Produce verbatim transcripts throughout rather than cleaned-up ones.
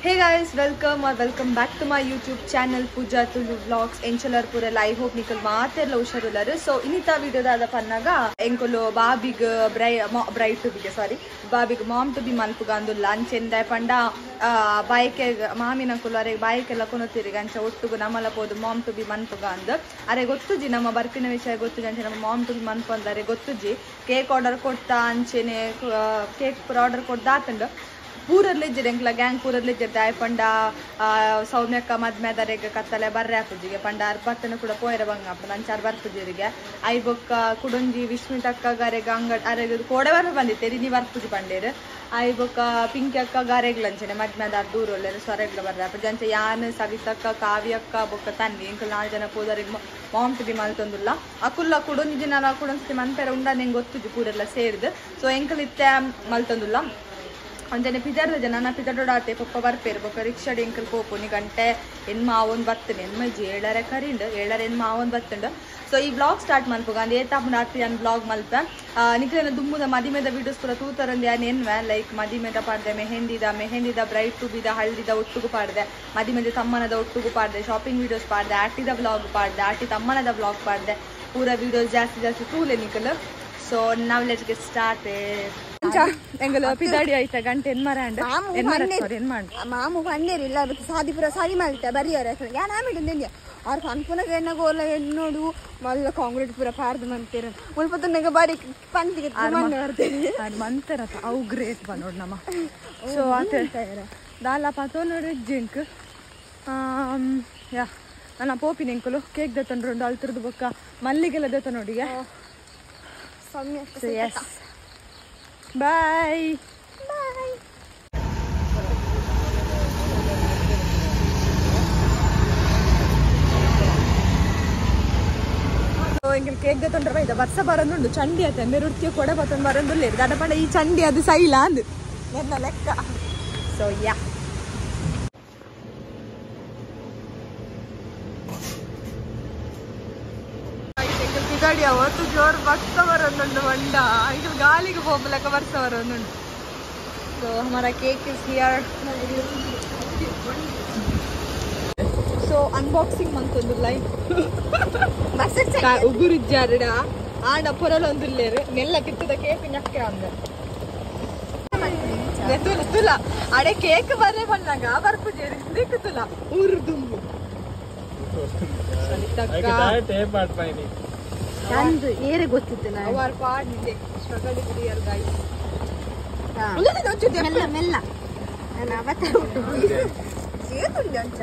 Hey guys, welcome or welcome back to my YouTube channel Pooja Tulu Vlogs. Enchalar pura I hope nikal maaterla usharullaru. So inita video dada pannaga enkolo babig bride to be sorry babig mom to be manpugandu lunch enda panda bike mamina kulare bike ella konotiriga ancha ottugu namala podu mom to be manpugandu are gottuji nama barpina vishaya gottuji ancha nama mom to be manpandare gottuji cake order kotta anchene cake order koddatanda पूरले जिरेंकला गैंग पूरले जदाय पंडा सौम्य का मद में दरेगा कत्तले बर्रे आपुजिगे पंडा अर्पत्तन कुड़ा पोयर बंगा अपन अंचार बर्पुजिगे आई बुक कुडुंजी विस्मितक्का गारेगा अंगड अरे कोड़े बार बंदी तेरी नी बर्पुजी पंडेर आई बुक पिंक अक्का गारेग लंचने मद में दार दूर होले स्वरेगला बर्रे आप जंचे यान सवितक्का काव्यक्का बुक तन्नी इंकल नाल जन पोदरिग मॉम टू बी मल्तंदुल्ला अकुल्ला कुडुंजी जनला कुडुंजी मन पेर उंडा नेंग गोत्तुजि पूरला ಸೇರಿದ ಸೊ ಎಂಕಲ್ ಇತ್ತೆ ಮಲ್ತಂದುಲ್ಲ ಅಂಜನೆ ಪಿಜಾರ್ದ ಜನ ನಾ ಪಿಜಾಡೋಡಾತೆ ಪಪ್ಪ ಬರ್ಪೇರು ಬೊಕ್ಕ ರಿಕ್ಷಾಡಿ ಎಂಕಲ್ ಪೋಪುನಿ ಗಂಟೆ ಎನ್ ಮಾವನ್ ಬರ್ತನೆ ಎನ್ ಮಜ್ಜಿ ಏಳರೆ ಕರಿಂಡ್ ಏಳರೆ ಎನ್ ಮಾವನ್ ಬತ್ತಂಡು ಸೊ ಈ ವ್ಲಾಗ್ ಸ್ಟಾರ್ಟ್ ಮಲ್ಪೋಗ ಅಂದ್ ಏತಾಪುಂಡ ಆತಿ ಅನ್ ವ್ಲಾಗ್ ಮಲ್ಪ ನಿಕ್ಲೇನ ದುಮ್ಮುದ ಮದಿಮೆದ ವಿಡಿಯೋಸ್ ಪೂರ ತೂತರಂದೆ ಅನ್ ಎನ್ವೆ ಲೈಕ್ ಮದಿಮೆದ ಪಾಡ್ದೆ ಮೆಹಂದಿದ ಮೆಹಂದಿದ ಬ್ರೈಡ್ ಟು ಬಿದ ಹಳ್ದಿದ ಒಟ್ಟುಗು ಪಾಡ್ದೆ ಮದಿಮೆದ ತಮ್ಮನದ ಒಟ್ಟುಗು ಪಾಡ್ದೆ ಶಾಪಿಂಗ್ ವಿಡಿಯೋಸ್ ಪಾಡ್ದೆ ಆಟಿದ ವ್ಲಾಗ್ ಪಾಡ್ದೆ ಆಟಿ ತಮ್ಮನದ ವ್ಲಾಗ್ ಪಾಡ್ದೆ ಪೂರ ವಿಡಿಯೋಸ್ ಜಾಸ್ತಿ ಜಾಸ್ತಿ ತೂಲೆ ನಿಕಲ್ ಸೊ ನಾವ್ ಲೆಟ್ಸ್ ಗೆಟ್ ಸ್ಟಾರ್ಟೆಡ್ ಎಂಗಲ ಪಿದಾಡಿ ಆಯ್ತಾ ಗಂಟೆ ಎನ್ ಮರ ಅಂಡ ಎನ್ ಮರ ಸಾರಿ ಎನ್ ಮಾಡ್ ಮಾಮು ಪನ್ನೇರಿಲ್ಲ ಅದಕ್ಕೆ ಸಾದಿ ಪುರ ಸಾರಿ ಮಾಡ್ತಾ ಬರಿಯಾರ ಯಾ ನಾಮಿಡು ನೆನ್ನೆ ಅವ್ರ ಅನ್ಪುನಗ ಎನ್ನ ಗೋಲ ಹೆಣ್ಣೋಡು ಮಲ್ಲ ಕಾಂಕ್ರೀಟ್ ಪುರ ಪಾರ್ದು ಮಂತೀರ ಮುಲ್ಪತ್ತನಗ ಬಾರಿ ಪಂತಿಗೆ ಮಣ್ಣು ಮಾಡ್ತೇನೆ ಅದು ಮಂತರ ಅವು ಗ್ರೇಟ್ ಬಾ ನೋಡ್ ನಮ್ಮ ಸೊ ಆತ ದಾಲ ಪಾತೋ ನೋಡಿ ಜಿಂಕ್ ಯಾ ನನ್ನ ಪೋಪಿನ ಎಂಕಲು ಕೇಕ್ ದತ್ತಂಡ್ರು ಒಂದು ಅಲ್ತರದು ಬೊಕ್ಕ ಮಲ್ಲಿಗೆಲ್ಲ ದತ್ತ ನೋಡಿಗೆ ಸೌಮ್ಯ ಎಸ್ ಬಾಯ್ ಬಾಯ್ ಎಂಕಲ್ ಕೇಕ್ ದತ್ತಂಡ್ರ ಬೈದ ಬರ್ಸ ಬರಂದುಂಡು ಚಂಡಿ ಆತ ಮೆರುಡ್ತಿಯ ಕೊಡ ಬತ್ತೊಂದು ಬರಂದುಲ್ಲೇರು ದಡ ಪಂಡ ಈ ಚಂಡಿ ಅದು ಸೈಲ ಅಂದು ನನ್ನ ಲೆಕ್ಕ ಸೊ ಯಾ ಗಾಡಿ ಅವತ್ತು ಜೋರು ಬರ್ಸ ಬರೋದುಂಡು ಮಂಡ ಇದು ಗಾಳಿಗೆ ಹೋಗ್ಲಕ್ಕ ಬರ್ಸ ಬರೋದುಂಡು ಸೊ ಹಮಾರ cake is here so unboxing ಮಂತೊಂದು ಲೈಕ್ ಉಗುರಿಜ್ಜಾರಡ ಆಡ ಪೊರಲೊಂದುಲ್ಲೇರು ನೆಲ್ಲ ಕಿತ್ತದ ಕೇಕ್ ನಕ್ಕೆ ಅಂದ ತುಲ ತುಲ ಅಡೆ ಕೇಕ್ ಬರೇ ಬಂದಾಗ ಬರ್ಪುಜೇರಿ ದಿಕ್ಕು ತುಲ ಊರು ದುಂಬು ನಂದು ಏರೆ ಗೊತ್ತಿದ್ದಿಲ್ಲ ಅವರ ಪಾಡಿದೆ ಸ್ಟ್ರಗಲ್ ಇಸ್ ರಿಯಲ್ ಗೈಸ್ ಮೆಲ್ಲ ಮೆಲ್ಲ ನಾನು ಅವತ್ತು ಏತುಂಡೆ ಅಂಚ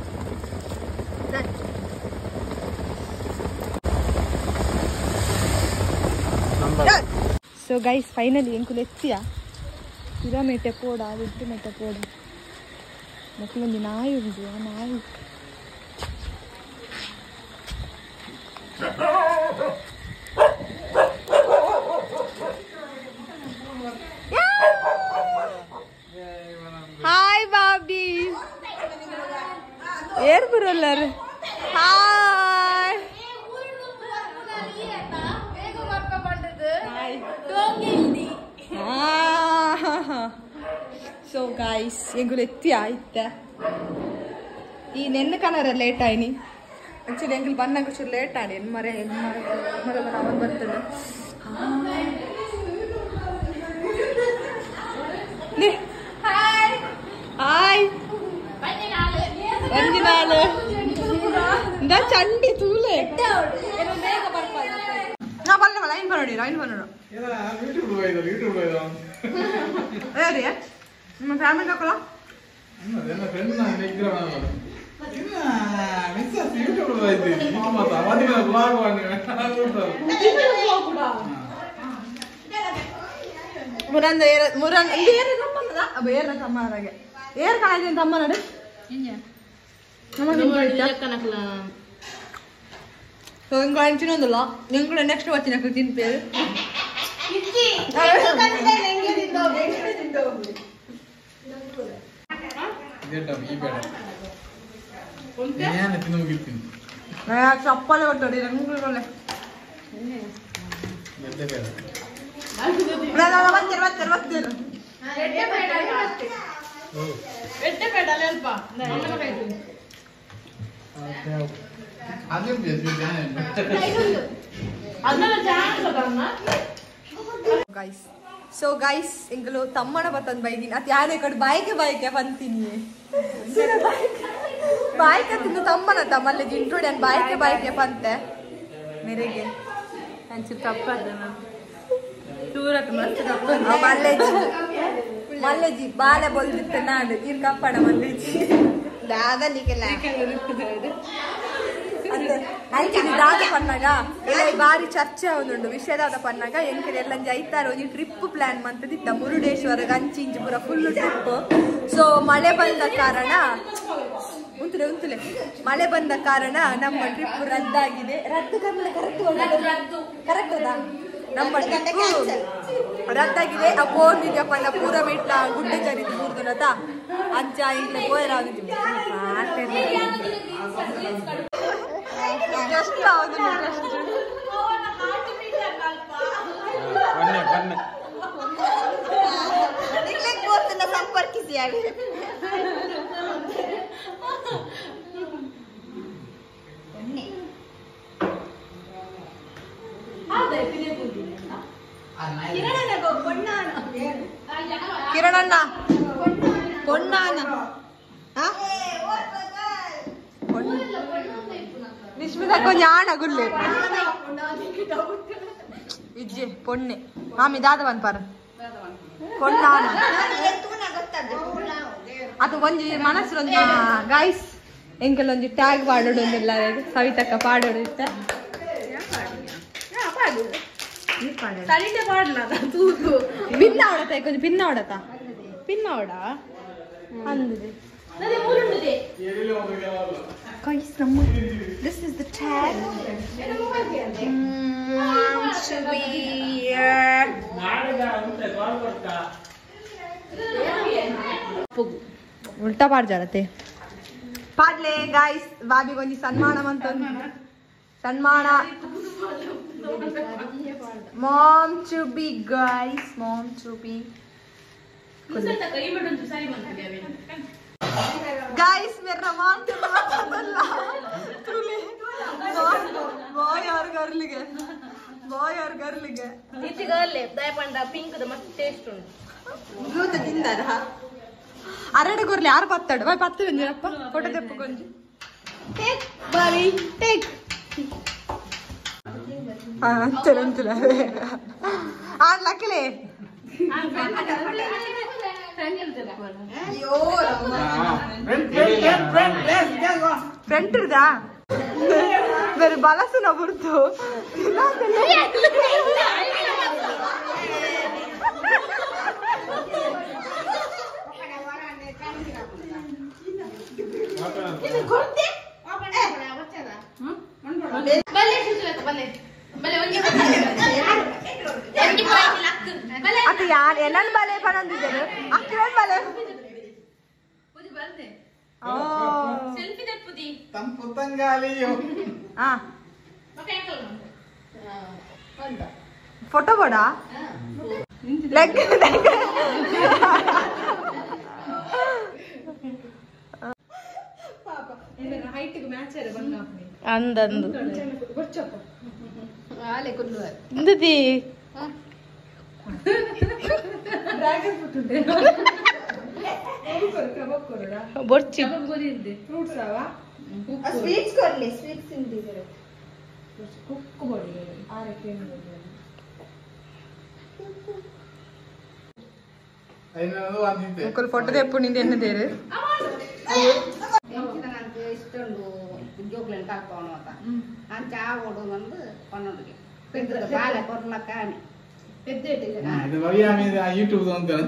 ಸೊ ಗೈಸ್ ಫೈನಲಿ ಎಂಕುಲು ಎತ್ತಿಯ ಪಿರಮೇಟೆ ಪೋಡ ಉಡ್ಡು ಮೆಟೆ ಪೋಡ ಮಕ್ಕಳೊಂದು ನಾಯಿ ಉಂಟು ಆ ನಾಯಿ ಹಾಯ್ ಬಾಬಿ ಏರ್ ಬರಲ್ಲರು ಹಾಯ್ ಸೊ ಗೈಸ್ ಎಂಗುಲು ಎತ್ತಿ ಆಯ್ತ ಈ ನೆನ್ನ ಕನರ ಲೇಟ್ ಆಯ್ನಿ ಆಕ್ಚುಲಿ ಎಂಗಲ್ ಬಂದಾಗ ಚೂರು ಲೇಟ್ ಆಡಿ ಎನ್ ಮರೆ ಎನ್ ಮರ ಮರ ಮರ ಅವನ್ ಬರ್ತದೆ ಹಾಯ್ ಹಾಯ್ ಒಂದಿನಾಳು ಇಂದ ಚಂಡಿ ತೂಲೆ ನಾ ಬಲ್ಲ ಲೈನ್ ಬರೋಡಿ ಲೈನ್ ಬರೋಡು ಏರಿ ನಿಮ್ಮ ಫ್ಯಾಮಿಲಿ ಹಾಕೋಲ್ಲ ಮುರಂದ ಮುರಂದ ಏರ್ ತಮ್ಮನದ ಅಬ್ಬ ಏರ್ ತಮ್ಮನಗೆ ಏರ್ ಕಾಯ್ದೆ ತಮ್ಮ ನಡೆ ಸೊ ಹಿಂಗ ಅಂಚಿನೊಂದಲ್ಲ ನಿಂಗೆ ಕೂಡ ನೆಕ್ಸ್ಟ್ వచ్చిన ತಿಂತೇವೆ ಚಪ್ಪಲೆ ಕೊಟ್ಟೋಡಿ ನಂಗೆ ಬರ್ತೀರ ಬರ್ತೀರ ಬರ್ತೀರ ಗೈಸ್ ಸೊ ಗೈಸ್ ಇಂಕಲು ತಮ್ಮನ ಬತ್ತಂದ್ ಬೈದಿನಿ ಅತ್ ಯಾನೆ ಕಡೆ ಬಾಯ್ಕೆ ಬಾಯ್ಕೆ ಬಂತೀನಿ ಬಾಯ್ಕೆ ತಿಂದು ತಮ್ಮನ ತಮ್ಮಲ್ಲಿ ಇಂಟ್ರೋಡಿ ಅನ್ ಬಾಯ್ಕೆ ಬಾಯ್ಕೆ ಬಂತೆ ಮೇರೆಗೆ ಅಂಚು ತಪ್ಪದ ದೂರಕ್ಕೆ ಮತ್ತೆ ತಪ್ಪ ಮಲ್ಲೆಜಿ ಮಲ್ಲೆಜಿ ಬಾಲೆ ಬೊಲ್ದಿತ್ತೆ ನಾನು ಇನ್ ಕಪ್ಪಡ ಮಲ್ಲೆಜಿ ದಾದ ನಿಕೆಲ್ಲ ದಾದ ಪನ್ನಾಗ ಎಲ್ಲ ಬಾರಿ ಚರ್ಚೆ ಆಗುದುಂಡು ವಿಷಯದಾದ ಪನ್ನಾಗ ಎಂಕಲ್ ಎಲ್ಲ ಜೈತಾರ ಒಂದು ಟ್ರಿಪ್ ಪ್ಲಾನ್ ಮಂತದಿತ್ತ ಮುರುಡೇಶ್ವರ ಗಂಚಿಂಚು ಪೂರ ಫುಲ್ ಟ್ರಿಪ್ ಸೊ ಮಳೆ ಬಂದ ಕಾರಣ ಉಂತುಲೆ ಉಂತುಲೆ ಮಳೆ ಬಂದ ಕಾರಣ ನಮ್ಮ ಟ್ರಿಪ್ ರದ್ದಾಗಿದೆ ರದ್ದು ಕರೆಕ್ಟ್ ಕರೆಕ್ಟ್ ಅದಾ ನಮ್ಮ ಟ್ರಿಪ್ ರದ್ದಾಗಿದೆ ಆ ಫೋನ್ ನಿಜಪ್ಪಣ್ಣ ಪೂರ ಬಿಟ್ಟ ಗುಡ್ಡೆ ಚರಿದು ಮೂರ್ದುನತ ಅಜ್ಜ ಇಲ್ಲ ಗೋಯರ ಜಸ್ಟ್ ಆಗುದು ಜಸ್ಟ್ ಸಂಪರ್ಕಿಸಿ ಕಿರಣಣ್ಣ ಪೊಣ್ಣಾನ ನಿಶ್ಮಿತ ಕೊಂಚ ಆಣ ಗುಲ್ಲೆ ಇಜ್ಜೆ ಪೊಣ್ಣೆ ಆಮಿ ದಾದವನ್ ಪರ ಪೊಣ್ಣಾನ ಅದು ಒಂಜಿ ಮನಸ್ಸು ಒಂದು ಗೈಸ್ ಎಂಕಲ್ಲೊಂಜಿ ಟ್ಯಾಗ್ ಪಾಡೋಡು ಒಂದಿಲ್ಲ ಸವಿತಕ್ಕ ಪಾಡೋಡು ಇಷ್ಟ ಪಿನ್ನ ಹೊಡತ ಕೊಂಚ ಪಿನ್ನ ಹೊಡತ ಪಿನ್ನ ಹೊಡ ಅಂದಿದೆ Guys, this is the tag. Mm, should be here. उल्टा पाड़ जाते पाडले गाइस बाबी को सन्मान सन्मान mom to be guys mom to be guys मेरा मान तो बॉय और गर्ल गे बॉय और गर्ल गे इति गर्ल दय पंड पिंक ದ ಮಸ್ತ್ ಟೇಸ್ಟ್ ಉಂಟು ಬ್ಲೂತ್ ತಿಂದಾರ ಅರಡೆ ಗೊರ್ಲಿ ಯಾರು ಪತ್ತಾಡು ಬಾಯ್ ಪತ್ತು ಬಂದಿರಪ್ಪ ಫೋಟೋ ತೆಪ್ಪು ಕೊಂಜಿ ಟೇಕ್ ಬಾವಿ ಟೇಕ್ ಆ ಅಂಚಲ ಅಂಚಲ ಆ ಲಕ್ಕಲೆ ಫ್ರಂಟ್ ಇರ್ದಾ ಬೇರೆ ಬಲಸು ನಾ ಬಿಡ್ತು ಅದು ಯಾರು ಏನನ್ ಬಲೆ ಬಂದಿದ್ದೇನೆ ಅಕ್ಕಿರನ್ ಬಲೆ ಫೋಟೋ ಬೋಡ ಲೆಗ್ ಅಂದಂದು ಇಂದದಿ ಬೊರ್ಚಿ ಫ್ರೂಟ್ಸ್ ಅವ ಸ್ವೀಟ್ಸ್ ಕೊಡ್ಲಿ ಸ್ವೀಟ್ಸ್ ತಿಂದಿದ್ದಾರೆ ಕುಕ್ಕು ಬಡಿ ಆರಕ್ಕೆ ಮುಕ್ಕಲು ಫೋಟೋ ತೆಪ್ಪು ನಿಂದ ಎನ್ನದೇರು ಇಷ್ಟೊಂದು ಉದ್ಯೋಗಗಳನ್ನು ಕಾಲ್ಕೋಣ ಅಂತ ನಾನು ಚಾ ಓಡು ಬಂದು ಪನ್ನೊಂದಿಗೆ ಪೆದ್ದ ಬಾಲ ಕೊರ್ಲ ಕಾಣಿ ಪೆದ್ದ ಯೂಟ್ಯೂಬ್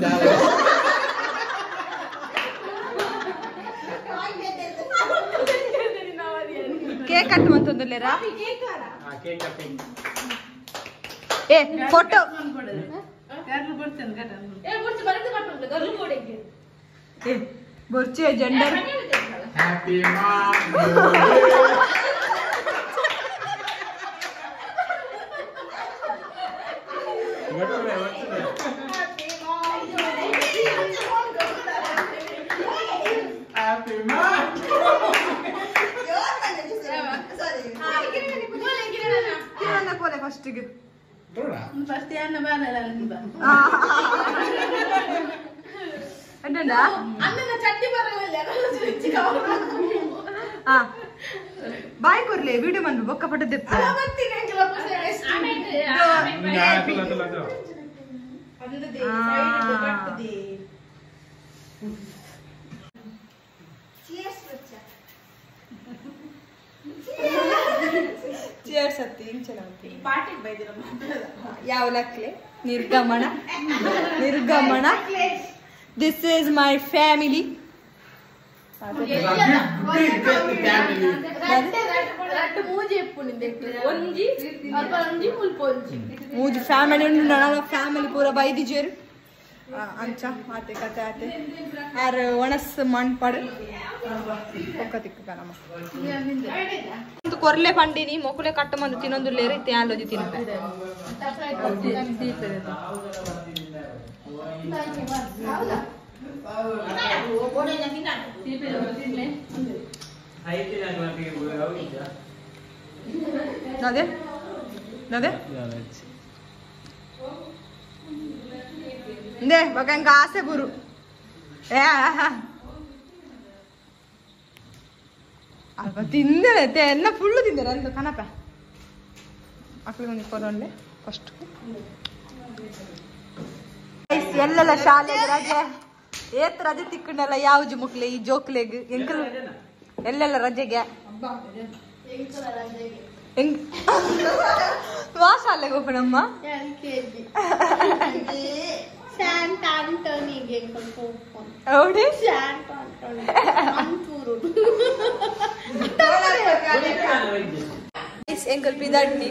ಕೇಕ್ ಕಟ್ ಮಂತೊಂದುಲ್ಲೇರ ಏ ಫೋಟೋ ಬೊರ್ಚಿ ಜೆಂಡರ್ ಹ್ಯಾಪಿ happy birthday. ಕಿರಣ ಕೋಲೆ ಫಸ್ಟ್ ಗೆ Dora. ಫಸ್ಟ್ ಅನ್ನ ಬಾನಲ್ಲ ಅಂತ ಎಂಟಂಡ ಅಣ್ಣನ ಚಟ್ನಿ ಬರಲ್ಲ ಚಿಕ್ಕ ಹಾ ಬಾಯ್ ಕೊರ್ಲೆ ವಿಡಿಯೋ ಮನ್ಬು ಬೊಕ್ಕ ಪಟ್ಟ ದೆಪ್ಪ ಬರ್ತೀನಿ ಅಂಕಲ್ Lato, lato, lato. ಅಂದದೆ ಸೈಡ್ ಕಟ್ಟದೆ ಚಿಯರ್ಸ್ ಅತ್ತಿ ಇಂಚಲ ಅತ್ತಿ ಪಾರ್ಟಿಗೆ ಬೈದಿರ ಯಾವ ಲಕ್ಲೆ ನಿರ್ಗಮನ ನಿರ್ಗಮನ ದಿಸ್ ಈಸ್ ಮೈ ಫ್ಯಾಮಿಲಿ ರಟ್ಟು ಮೂಜಿ ಎಪ್ಪುನಿಂದ ಒಂಜಿ ಅಲ್ಪ ಒಂಜಿ ಮುಲ್ಪ ಒಂಜಿ ಮೂಜಿ ಫ್ಯಾಮಿಲಿ ಉಂಡು ನನ್ನ ಫ್ಯಾಮಿಲಿ ಪೂರ ಬೈದಿಜೇರು ಅಂಚ ಆತೆ ಕತೆ ಆತೆ ಆರ್ ಒಣಸ್ ಮಣ್ಪಡ್ ಒಕ್ಕ ತಿಕ್ಕ ನಮ್ಮ ಒಂದು ಕೊರ್ಲೆ ಪಂಡಿನಿ ಮೊಕುಲೆ ಕಟ್ಟ ಮಂದು ತಿನ್ನೊಂದು ಲೇರಿ ತ್ಯಾಲೋಜಿ ತಿನ್ನಪೆ ನದೆ ನದೆ ದೇ ಬಗಂಗ ಆಸೆ ಬುರು ಏ ಅಲ್ಪ ತಿಂದರೆ ಎಲ್ಲ ಫುಲ್ಲು ತಿಂದರೆ ಅಂದು ಕನಪ ಮಕ್ಳಿಗೆ ಒಂದು ಕೊರೊಂಡೆ ಫಸ್ಟ್ ಎಲ್ಲೆಲ್ಲ ಶಾಲೆಗೆ ರಜೆ ಏತ್ ರಜೆ ತಿಕ್ಕಂಡಲ್ಲ ಯಾವ್ದು ಮಕ್ಳು ಈ ಜೋಕ್ಲೆಗ್ ಎಂಕಲ್ ಎಲ್ಲೆಲ್ಲ ರಜೆಗೆ ಹೆಂಗ್ ವಾ ಶಾಲೆಗೆ ಹೋಗೋಣಮ್ಮ ಶಾಂತ ಆಂಟೋನಿಗೆ ಹೌಡಿ ಶಾಂತ ಆಂಟೋನಿ ಅಂತೂರು ಎಂಕಲ್ ಪಿದಾಡ್ನಿ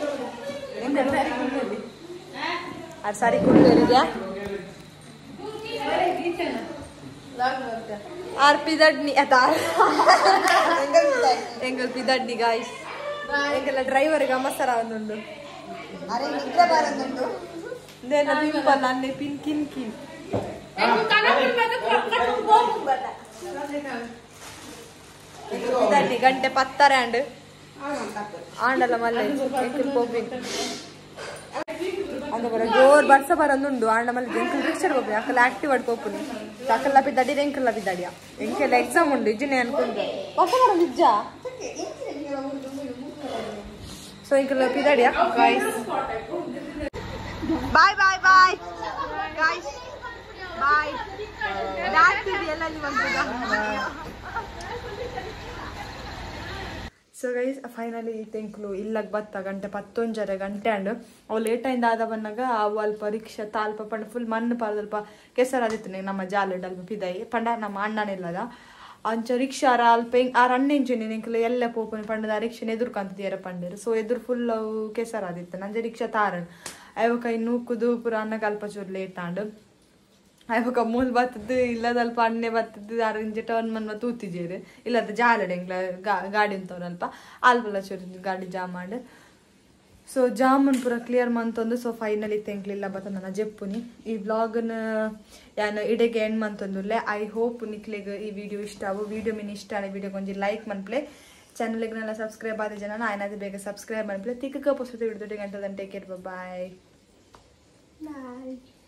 ಅದು ಸಾರಿ ಕುಡಿದ್ಯಾ ಆರ್ ಪಿದಡ್ನಿ ಅದ ಎಂಗಲ್ ಪಿದಡ್ನಿ ಗಾಯ್ಸ್ ಎಂಗೆಲ್ಲ ಡ್ರೈವರ್ ಗಮಸರ ಒಂದೊಂದು ದೇನ ಪಿಂಪಲ್ ಅನ್ನೆ ಪಿನ್ ಕಿನ್ ಕಿನ್ ಪಿದಡ್ನಿ ಗಂಟೆ ಪತ್ತರ ಅಂಡ್ ಆಂಡಲ್ಲ ಮಲ್ಲ ಎಂಕಲ್ ಪೋಪಿಂಗ್ ಅಂದ ಬರ ಜೋರ್ ಬರ್ಸ ಬರಂದುಂಡು ಆಂಡ ಮಲ್ಲ ಎಂಕಲ್ ರಿಕ್ಷರ್ ಹೋಗ್ಬೇಕು ಅಕ್ಕಲ್ಲ ಆಕ್ಟಿವ್ ಆಡ್ ಪೋಪುನಿ ಅಕ್ಕಲ್ಲ ಬಿದ್ದಾಡಿ ಎಂಕಲ್ಲ ಬಿದ್ದಾಡಿಯ ಎಂಕೆಲ್ಲ ಎಕ್ಸಾಮ್ ಉಂಡು ಇಜ್ಜಿನೇ ಅನ್ಕೊಂಡು ಹೊಸ ಬರ ನಿಜ ಸೊ ಎಂಕಲ್ಲ ಬಿದ್ದಾಡಿಯ guys bye bye bye guys bye ಎಲ್ಲ ನೀವು ಸೊ ಗೈಸ್ ಫೈನಲಿ ತೆಂಕ್ಲು ಇಲ್ಲಗ್ ಬತ್ತ ಗಂಟೆ ಪತ್ತೊಂಜರ ಗಂಟೆ ಅಂಡ್ ಅವು ಲೇಟಾಯಿಂದ ಆದ ಬಂದಾಗ ಅವು ಅಲ್ಪ ರಿಕ್ಷಾ ತಾಲ್ಪ ಪಂಡ ಫುಲ್ ಮಣ್ಣು ಪಾರದಲ್ಪ ಕೆಸರಾದಿತ್ತು ನಮ್ಮ ಜಾಲಡ್ ಅಲ್ಪ ಪಿದಾಯಿ ಪಂಡ ನಮ್ಮ ಅಣ್ಣನಿಲ್ಲದ ಅಂಚ ರಿಕ್ಷಾ ಅಲ್ಪ ಹೆಂಗ್ ಆರ್ ಅಣ್ಣೆಂಚುನಿ ನಿಂಕಲು ಎಲ್ಲ ಪೋಪುನಿ ಪಂಡದ ಆ ರಿಕ್ಷಾನ ಎದುರು ಕಂತಿದ್ದೀರ ಪಂಡರು ಸೊ ಎದುರು ಫುಲ್ ಅವು ಕೆಸರಾದಿತ್ತು ನಂಜೆ ರಿಕ್ಷಾ ತಾರನ್ ಅವ ಕೈ ನೂಕುದು ಪುರ ಅನ್ನಕ್ಕೆ ಅಲ್ಪ ಚೂರು ಲೇಟ್ ಆಂಡು ಅವಾಗ ಮೂಲ್ ಬರ್ತದ್ದು ಇಲ್ಲದಲ್ಪ ಅನ್ನೆ ಬರ್ತದ್ದು ಯಾರು ಇಂಜೆ ಟರ್ನ್ ಮನ್ಮ ತೂತಿಜೇರು ಇಲ್ಲದ ಜಾಲಡೆ ಎಂಗ್ಲ ಗಾಡಿ ಅಂತವ್ರಲ್ಪ ಅಲ್ಪಲ್ಲ ಚೂರು ಗಾಡಿ ಜಾಮ್ ಮಾಡು ಸೊ ಜಾಮೂನ್ ಪೂರ ಕ್ಲಿಯರ್ ಮಂತೊಂದು ಸೊ ಫೈನಲಿ ತೆಂಗ್ಲಿಲ್ಲ ಬತ್ತ ನನ್ನ ಜೆಪ್ಪುನಿ ಈ ವ್ಲಾಗ್ನ ಯಾನು ಇಡೆಗೆ ಎಂಡ್ ಮಂತೊಂದುಲ್ಲೆ ಐ ಹೋಪ್ ನಿಕ್ಲಿಗೆ ಈ ವಿಡಿಯೋ ಇಷ್ಟ ಅವು ವಿಡಿಯೋ ಮಿನ್ ಇಷ್ಟ ಆನೆ ವಿಡಿಯೋ ಕೊಂಚ ಲೈಕ್ ಮನ್ಪ್ಲೆ ಚಾನಲ್ಗೆಲ್ಲ ಸಬ್ಸ್ಕ್ರೈಬ್ ಆದ ಜನ ಆಯ್ನಾದ ಬೇಗ ಸಬ್ಸ್ಕ್ರೈಬ್ ಮನ್ಪ್ಲೆ ತಿಕ್ಕ ಪುಸ್ತಕ ಹಿಡಿದು ಗಂಟೆ ಟೇಕ್ ಕೇರ್ ಬಾಯ್ ಬಾಯ್